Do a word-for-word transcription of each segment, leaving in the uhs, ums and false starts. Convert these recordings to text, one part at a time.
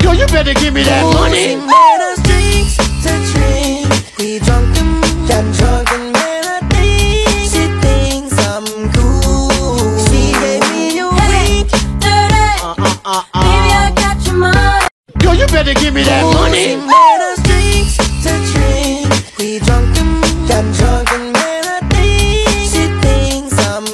Yo, you better give me that money. Let us drink to drink. We drunken and drunk and melody. She thinks I'm cool. She gave me a wink. Dirty. Uh, uh, uh, uh. Baby, I got your money. Yo, you better give me that money. Let us drink to drink. We drunken and drunk and melody. She thinks I'm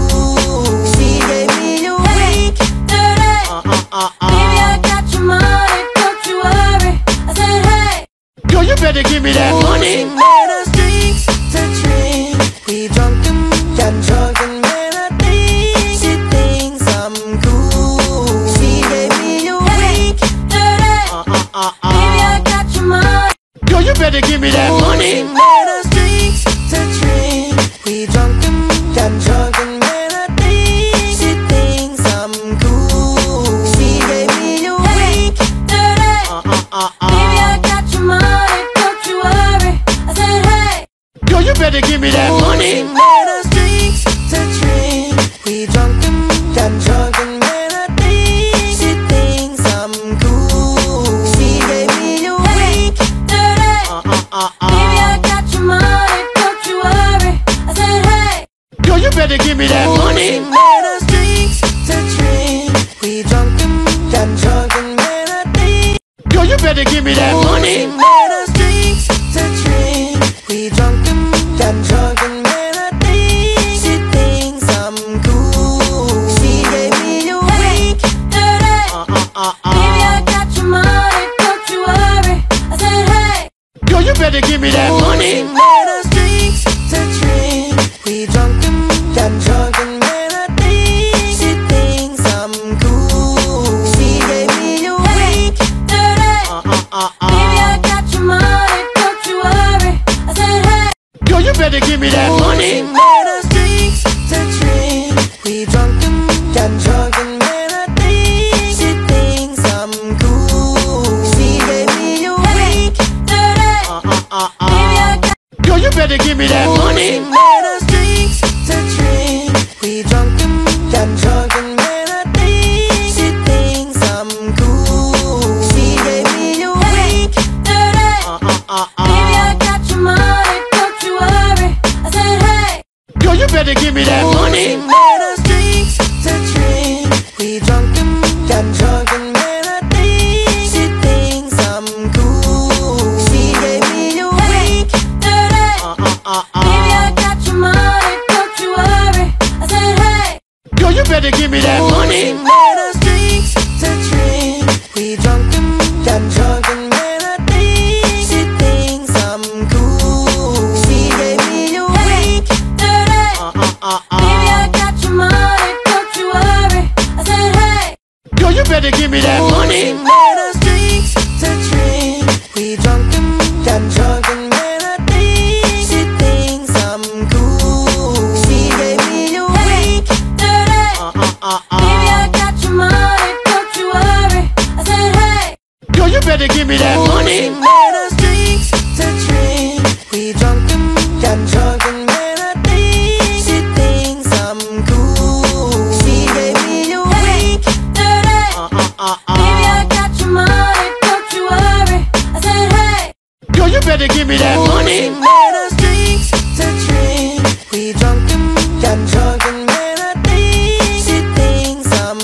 cool. She gave me a wink. Dirty. Uh, uh, uh, uh. Baby, I got your money. Don't you worry. I said, hey. Yo, you better give me that money. Let us drink to drink. We drunken and drunk and melody. She thinks I'm cool. She gave me a wink. Dirty. Uh, uh, uh, uh. Baby, I got your money. Yo, you better give me that money. Let us drink to drink. We drunken and drunk and melody. She thinks I'm cool. She gave me a wink. Dirty. Uh, uh, uh, uh. Baby, I got your money. Don't you worry. I said, hey. Yo, you better give me that money. Let us drink to drink. We drunken and drunk and melody. She thinks I'm cool. She gave me a wink. Dirty. Uh, uh, uh, uh. Baby, I got your money. Don't you worry. I said, hey. Yo, you better give me that money. Let us drink to drink. We drunken and drunk and melody. Yo, you better give me that money. Let us drink to drink. We drunken and drunk and melody. She thinks I'm cool. She gave me a wink. Dirty. Uh, uh, uh, uh. Baby, I got your money. Don't you worry. I said, hey. Yo, you better give me that money. Let us drink to drink. We drunken and drunk and melody. She thinks I'm cool. She gave me a wink. Dirty. Uh, uh, uh, uh. Baby, I got your money. Don't you worry. I said, hey. Yo, you better give me that money. Let us drink to drink. We drunken and drunk and melody. She thinks I'm cool. She gave me a wink. Dirty. Uh, uh, uh, uh. Baby, I got. Yo, you better give me that money. Let us drink to drink. We drunken and drunk and melody. She thinks I'm cool. She gave me a wink. Dirty. Uh, uh, uh, uh. Baby, I got your money. Don't you worry. I said, hey. Yo, you better give me that money. Let us drink to drink. We drunken and drunk and melody. She thinks I'm cool. She gave me a wink. Dirty. Uh, uh, uh, uh. Baby, I got your money. Don't you worry. I said, hey. Yo, you better give me that money. Let us drink to drink. We drunken and drunk and melody. She thinks I'm cool. She gave me a wink. Dirty. Uh, uh, uh, Baby, uh. I got your money. Don't you worry. I said, hey. Yo, you better give me that money. Let us drink to drink. We drunken and drunk and melody. She thinks I'm cool. She gave me a wink. Dirty. Uh, uh, uh, Baby, uh. I got your money. Don't you worry. I said, hey. Yo, you better give me that money. Let us drink to drink. We drunken and drunk and melody. She thinks I'm cool. She gave me a wink. Dirty. Uh, uh, uh, Baby, I uh. got your money. Don't you worry. I said, hey. Yo, you better give me that money. Let us drink to drink. We drunken and drunk and melody. She thinks I'm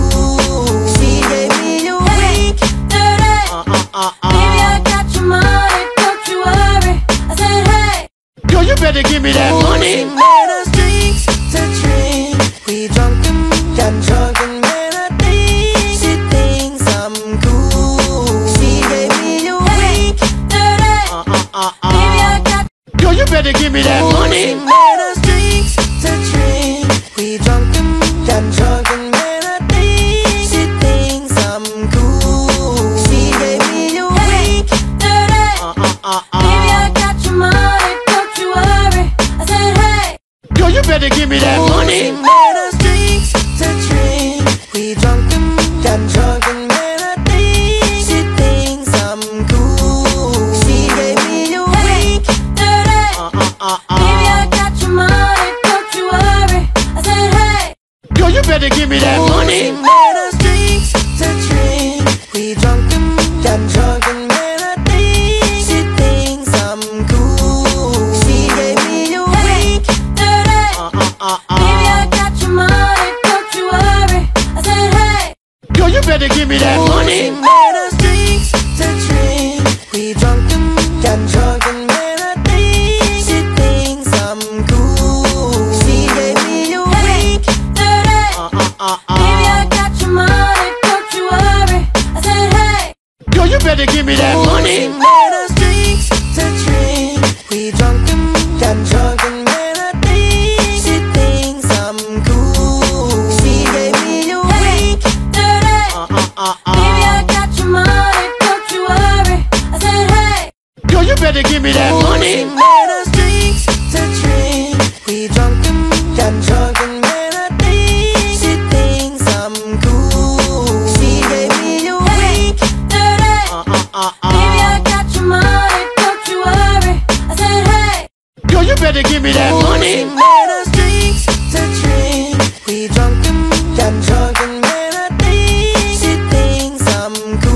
cool. She gave me a wink. Dirty. Uh, uh, uh, Baby, I uh. got your money. Don't you worry. I said, hey. Yo, you better give me that money. Let us drink to drink. We drunken and drunk and melody. She thinks I'm cool. She gave me a wink. Dirty. Uh, uh, uh, Baby, I uh. got. Yo, you better give me that money. Let us drink to drink. We drunken and drunk and melody. She thinks I'm cool. She gave me a wink. Dirty. Uh, uh, uh, Baby, I uh. got your money. Don't you worry. I said, hey. Yo, you better give me that money. Let us drink to drink. We drunken and drunk and melody. She thinks I'm cool. She gave me a wink. Dirty. Uh, uh, uh, Baby, I uh. got your money. Made us drinks to drink. We drunk and got drunk and melody. She thinks I'm cool. She gave me a wink. Dirty. Uh uh uh uh. Baby, I got your money. Don't you worry. I said, hey. Yo, you better give me that money. Made us drinks to drink. We drunk and got drunk and melody. She thinks I'm cool. She gave me a wink. Dirty. Uh uh uh uh. Baby, I got your money. Don't you worry. I said, hey. Yo, you better give me that money. Made us drinks to drink. We drunk and got drunk and melody. She thinks I'm cool. She gave me a wink. Dirty. Uh uh uh uh. Baby, I got your money. Don't you worry. I said, hey. Yo, you better give me that money. Made us drinks to drink. We drunk and got drunk and melody. She thinks I'm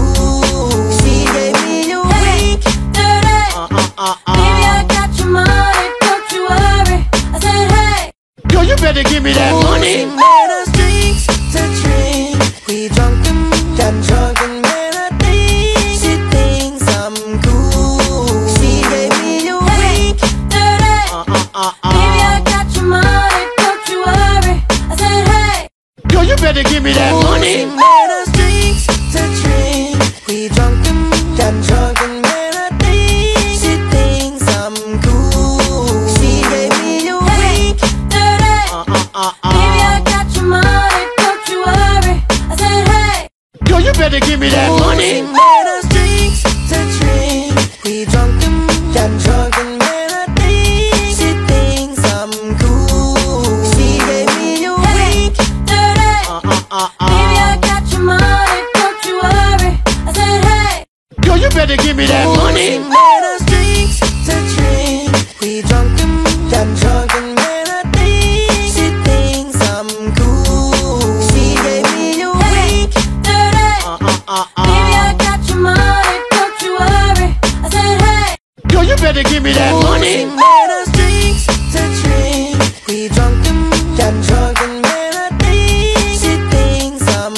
cool. She gave me a wink. Dirty. Uh uh uh uh. Baby, I got your money. Don't you worry. I said, hey. Yo, you better give me that money. Made us drinks to drink. We drunk and got drunk and melody. She thinks I'm cool. She gave me a wink. Dirty. Uh uh uh uh. Baby, I got your money. Don't you worry. I said, hey. Yo, you better give me that money. Made us drinks to drink. We drunk and got drunk and melody. She thinks I'm cool. She gave me a wink. Dirty. Uh uh uh uh. Baby, I got your money. Don't you worry. I said, hey. Yo, you better give me that money. Made us drinks to drink. We drunk and got drunk and melody. She thinks I'm cool. She gave me a wink. Dirty. Uh uh uh Baby, uh. I got your money. Don't you worry. I said, hey. Yo, you better give me that money. Made us drinks to drink. We drunk and got drunk and melody. She thinks I'm cool. She gave me a wink. Dirty. Uh uh uh Baby, uh. I got your money. Don't you worry. I said, hey. Yo, you better give me that money. Made us drinks to drink. We drunk and got drunk and melody. She thinks I'm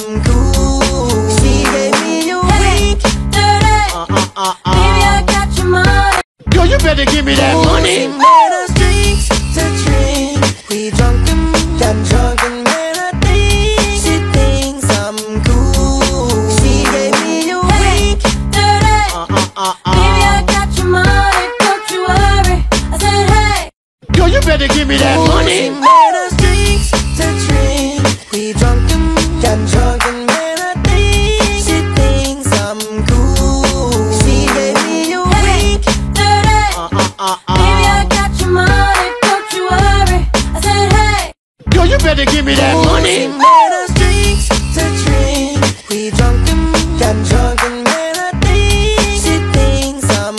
cool. She gave me a wink. Dirty. Uh uh uh Baby, uh. I got your money. Yo, you better give me that money. Made us drinks to drink. We drunk and got drunk and melody. She thinks I'm cool. She gave me a wink. Dirty. Uh uh uh Baby, uh. I got your money. Don't you worry. I said, hey. Yo, you better give me that money. Made us drinks to drink. We drunk and got drunk and melody. She thinks I'm cool. She gave me a wink. Dirty. Uh uh uh Baby, I uh. got your money. Don't you worry. I said, hey. Yo, you better give me that money. Made us drinks to drink. We drunk and got drunk and melody. She thinks I'm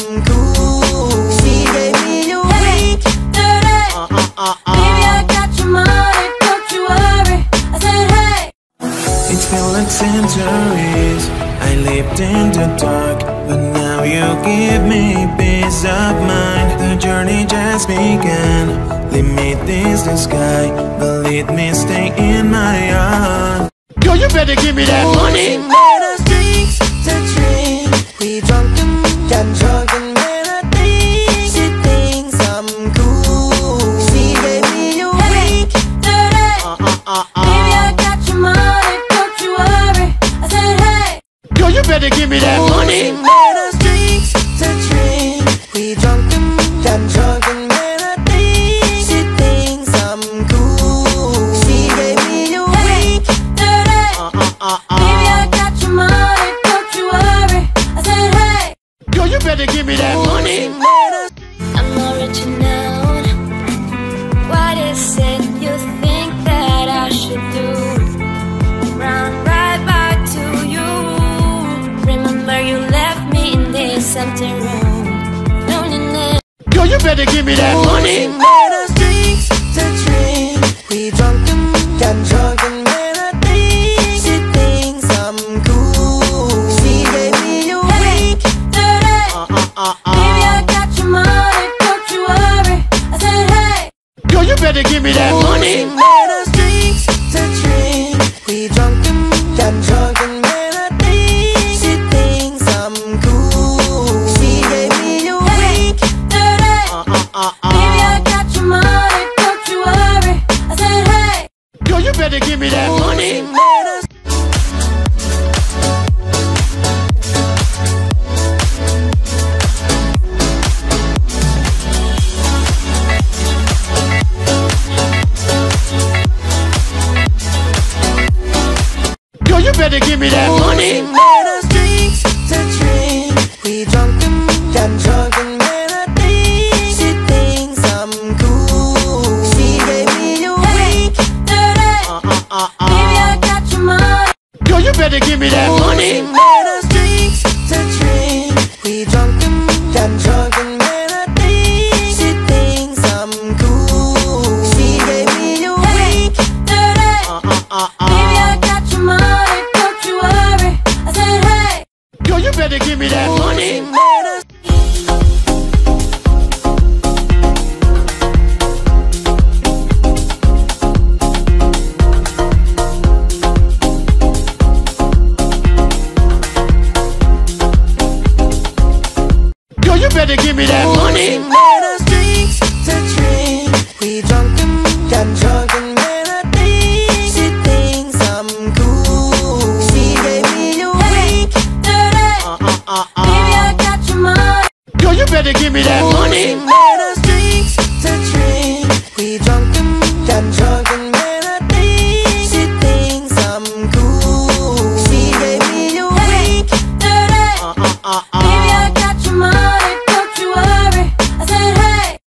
cool. She gave me a wink. Dirty. Uh uh uh Baby, uh. I got your money. Don't you worry. I said, hey. It's been like centuries I lived in the dark, but now you give me peace of mind. The journey just began. Limit is the sky, but let me stay in my heart. Yo, you better give me that money. Made us drinks to drink. We drunk and got drunk and melody. She thinks I'm cool. She gave me a wink. Dirty. Uh uh uh Baby, uh. I got your money. Don't you worry. I said, hey. Yo, you better give me that money. Made us drinks to drink. We drunk and got drunk and melody. She thinks I'm cool. She gave me a wink. Dirty. Uh uh uh Baby, I uh. got your money. Don't you worry. I said, hey. Yo, you better give me that money. Made us I'm original. What is it you think that I should do? Run right back to you. Remember you left me in this empty room. Loneliness. Yo, you better give me that money. Made us drinks to drink. We drunk and got drunk and melody. She thinks I'm cool. She gave me a wink. Dirty. Uh uh uh Baby, I uh. got your money. Don't you worry. I said, hey. Yo, you better give me that money. Made us drinks to drink. We drunk and got drunk and melody. better give me that money. Yo, you better give me that money. Made us drinks to drink. We drunk and got drunk and melody. She thinks I'm cool. She gave me a wink. Uh, uh, uh, uh. Baby, I got your money. Yo, you better give me that money. Made us drinks to drink. We drunk and got drunk and melody. She thinks I'm cool. She gave me a wink. Uh, uh, uh, uh.